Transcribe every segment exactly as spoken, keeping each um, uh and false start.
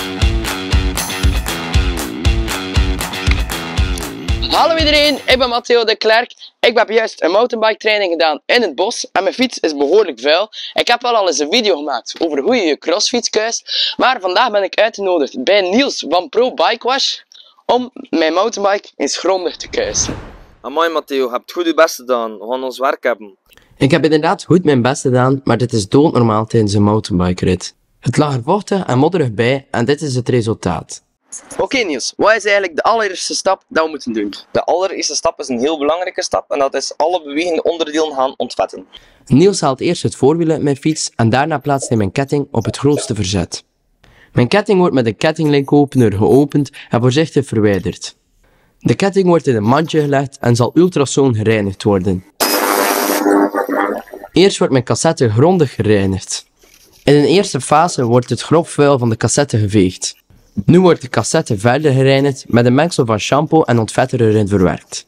Hallo iedereen, ik ben Matteo de Klerk. Ik heb juist een mountainbike training gedaan in het bos en mijn fiets is behoorlijk vuil. Ik heb wel al eens een video gemaakt over hoe je je crossfiets kuist, maar vandaag ben ik uitgenodigd bij Niels van Pro Bike Wash om mijn mountainbike eens grondig te kuisen. Amai Matteo, je hebt goed je best gedaan. We gaan ons werk hebben. Ik heb inderdaad goed mijn best gedaan, maar dit is doodnormaal tijdens een mountainbike rit. Het lag er vochtig en modderig bij en dit is het resultaat. Oké okay, Niels, wat is eigenlijk de allereerste stap dat we moeten doen? De allereerste stap is een heel belangrijke stap en dat is alle bewegende onderdelen gaan ontvetten. Niels haalt eerst het voorwiel uit mijn fiets en daarna plaatst hij mijn ketting op het grootste verzet. Mijn ketting wordt met een kettinglinkopener geopend en voorzichtig verwijderd. De ketting wordt in een mandje gelegd en zal ultrasoon gereinigd worden. Eerst wordt mijn cassette grondig gereinigd. In een eerste fase wordt het grof vuil van de cassette geveegd. Nu wordt de cassette verder gereinigd met een mengsel van shampoo en ontvetter erin verwerkt.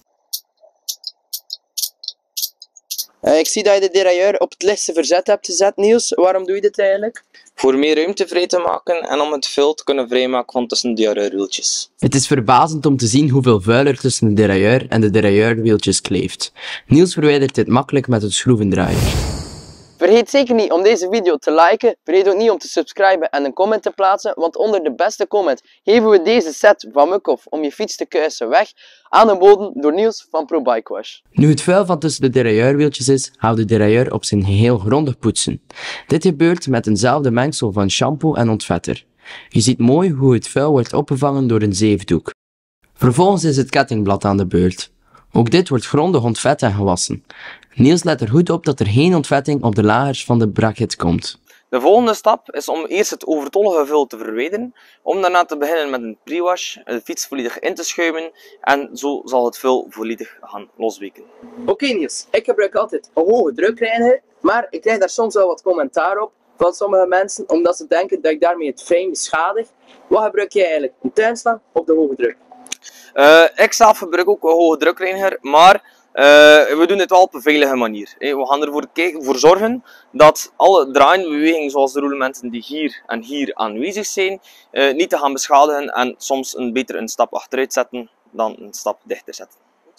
Uh, ik zie dat je de derailleur op het lichtste verzet hebt gezet, Niels. Waarom doe je dit eigenlijk? Voor meer ruimte vrij te maken en om het vuil te kunnen vrijmaken van tussen de derailleurwieltjes. Het is verbazend om te zien hoeveel vuil er tussen de derailleur en de derailleurwieltjes kleeft. Niels verwijdert dit makkelijk met een schroevendraaier. Vergeet zeker niet om deze video te liken, vergeet ook niet om te subscriben en een comment te plaatsen, want onder de beste comment geven we deze set van Muckhoff om je fiets te kuisen weg, aangeboden door Niels van Pro Bike Wash. Nu het vuil van tussen de derailleurwieltjes is, gaan we de derailleur op zijn geheel grondig poetsen. Dit gebeurt met eenzelfde mengsel van shampoo en ontvetter. Je ziet mooi hoe het vuil wordt opgevangen door een zeefdoek. Vervolgens is het kettingblad aan de beurt. Ook dit wordt grondig ontvet en gewassen. Niels let er goed op dat er geen ontvetting op de lagers van de braket komt. De volgende stap is om eerst het overtollige vuil te verwijderen, om daarna te beginnen met een pre-wash, de fiets volledig in te schuimen en zo zal het vuil volledig gaan losweken. Oké okay, Niels, ik gebruik altijd een hoge drukreiniger, maar ik krijg daar soms wel wat commentaar op van sommige mensen, omdat ze denken dat ik daarmee het frame beschadig. Wat gebruik jij eigenlijk, een tuinslang of de hoge druk? Uh, ik zelf gebruik ook een hoge drukreiniger, maar uh, we doen dit wel op een veilige manier. We gaan ervoor kijken, voor zorgen dat alle draaiende bewegingen, zoals de roulementen die hier en hier aanwezig zijn, uh, niet te gaan beschadigen en soms een beter een stap achteruit zetten dan een stap dichter zetten.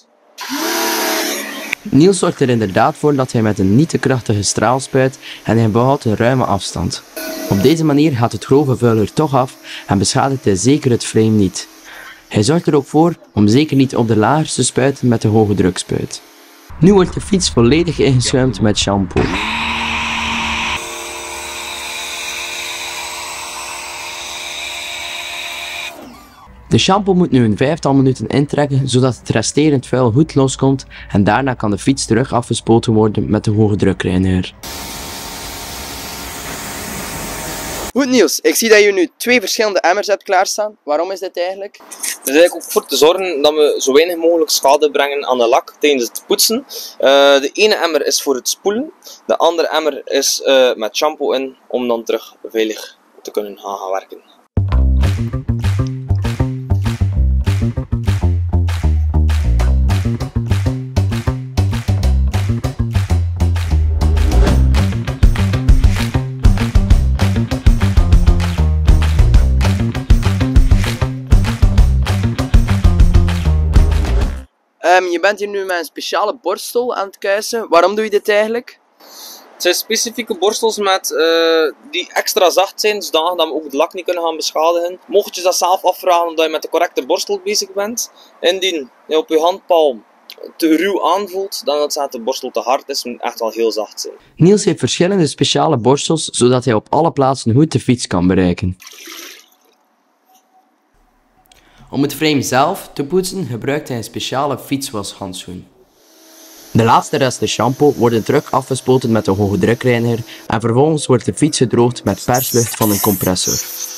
Niels zorgt er inderdaad voor dat hij met een niet te krachtige straal spuit en hij behoudt een ruime afstand. Op deze manier gaat het grove vuil er toch af en beschadigt hij zeker het frame niet. Hij zorgt er ook voor om zeker niet op de lagers te spuiten met de hoge drukspuit. Nu wordt de fiets volledig ingeschuimd met shampoo. De shampoo moet nu een vijftal minuten intrekken zodat het resterend vuil goed loskomt en daarna kan de fiets terug afgespoten worden met de hoge drukreiniger. Goed Niels, ik zie dat je nu twee verschillende emmers hebt klaarstaan. Waarom is dit eigenlijk? Het is eigenlijk ook voor te zorgen dat we zo weinig mogelijk schade brengen aan de lak tijdens het poetsen. Uh, de ene emmer is voor het spoelen, de andere emmer is uh, met shampoo in om dan terug veilig te kunnen gaan, gaan werken. Um, je bent hier nu met een speciale borstel aan het kuisen. Waarom doe je dit eigenlijk? Het zijn specifieke borstels met, uh, die extra zacht zijn, zodat we ook het lak niet kunnen gaan beschadigen. Mocht je dat zelf afvragen omdat je met de correcte borstel bezig bent, indien je op je handpalm te ruw aanvoelt, dan dat de borstel te hard is, moet echt wel heel zacht zijn. Niels heeft verschillende speciale borstels, zodat hij op alle plaatsen goed de fiets kan bereiken. Om het frame zelf te poetsen gebruikt hij een speciale fietswashandschoen. De laatste resten shampoo worden terug afgespoten met een hoge drukreiniger en vervolgens wordt de fiets gedroogd met perslucht van een compressor.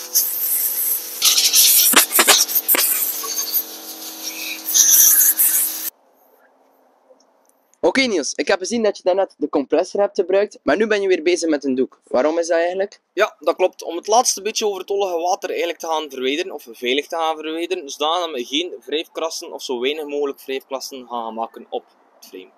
Oké okay, Niels, ik heb gezien dat je daarnet de compressor hebt gebruikt, maar nu ben je weer bezig met een doek. Waarom is dat eigenlijk? Ja, dat klopt. Om het laatste beetje overtollige water eigenlijk te gaan verwijderen, of veilig te gaan verwijderen, zodat we geen wrijfkrassen of zo weinig mogelijk wrijfkrassen gaan maken op het frame.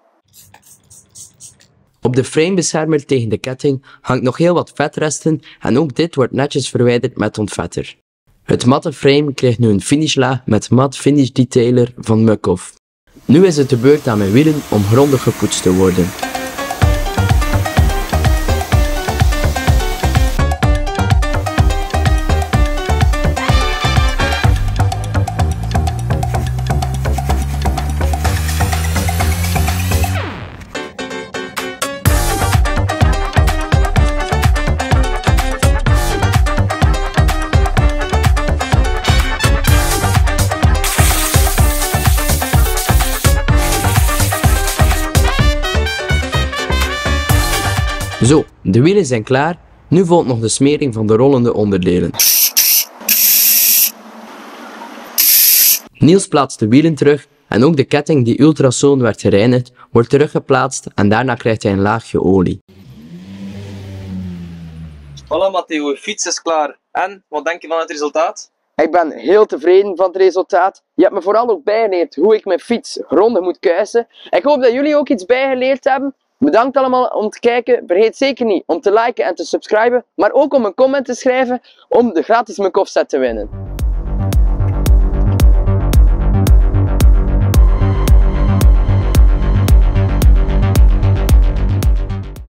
Op de framebeschermer tegen de ketting hangt nog heel wat vetresten en ook dit wordt netjes verwijderd met ontvetter. Het matte frame krijgt nu een finishlaag met matte finish detailer van Muc-Off. Nu is het de beurt aan mijn wielen om grondig gepoetst te worden. Zo, de wielen zijn klaar. Nu volgt nog de smering van de rollende onderdelen. Niels plaatst de wielen terug en ook de ketting die ultrasoon werd gereinigd, wordt teruggeplaatst en daarna krijgt hij een laagje olie. Voilà Matteo, je fiets is klaar. En, wat denk je van het resultaat? Ik ben heel tevreden van het resultaat. Je hebt me vooral ook bijgeleerd hoe ik mijn fiets grondig moet kuisen. Ik hoop dat jullie ook iets bijgeleerd hebben. Bedankt allemaal om te kijken. Vergeet zeker niet om te liken en te subscriben, maar ook om een comment te schrijven om de gratis Muc-Off set te winnen.